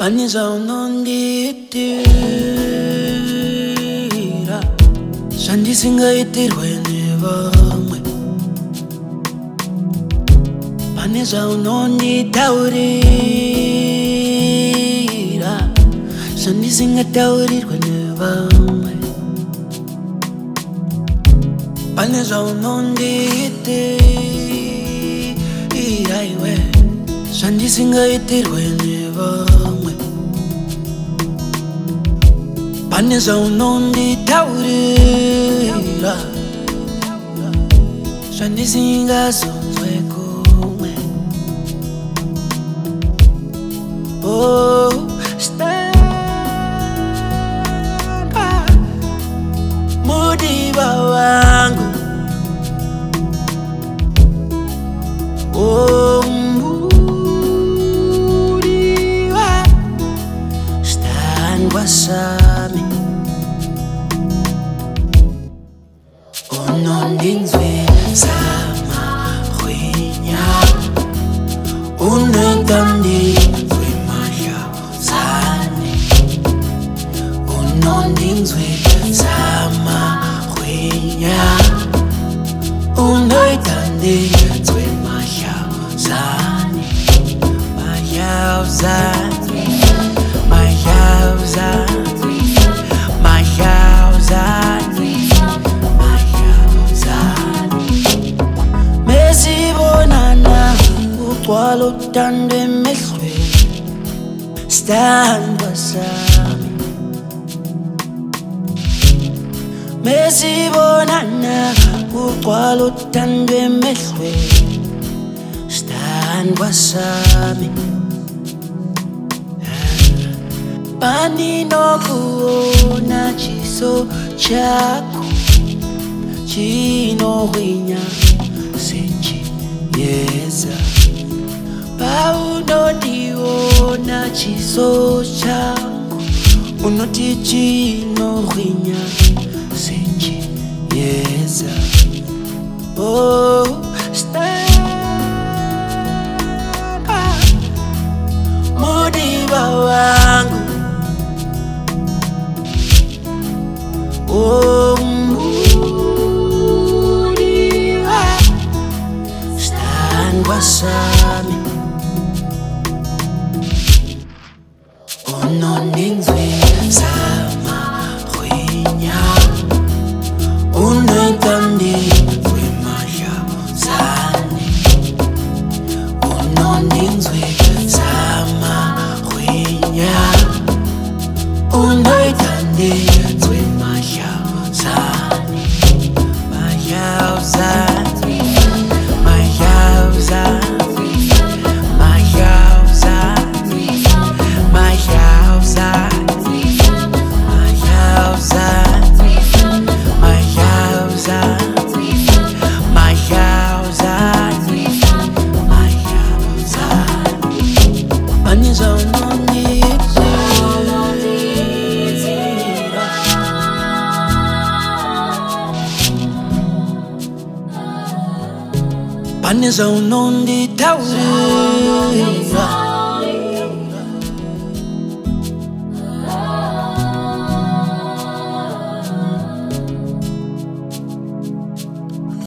Zvaunondiitira zvandisingaitirwe nevamwe. Pane zvaunonditaurira zvandisingataurirwe nevamwe. Pane zvaunondiitira iwe zvandisingaitirwe nevamwe. Pane zvaunonditaurira zvandisingazonzwe kumwe. Oh, stanga mudiva wangu. Oh, mudiva stanga sami. Unondinzwe samahwinya, unondinzwe Madhlauzani. Unondinzwe samahwinya, unondinzwe Madhlauzani. Madhlauzani, Madhlauzani, Madhlauzani. Ugcwala uthando emehlweni, sithandwa sami. Mesibonana ugcwala uthando emehlweni, sithandwa sami. Bani nokuona chiso chakho chinohwinya senchiyeza. Paunondiona chiso changu unoti chinohwinya senchiyeza. Oh, stanga mudiva wangu. Oh, mudiva stanga sami. Unondinzwe samahwinya, unondinzwe Madhlauzani. Unondinzwe samahwinya, unondinzwe Madhlauzani. Madhlauzani, Madhlauzani. Pane zvaunonditaurira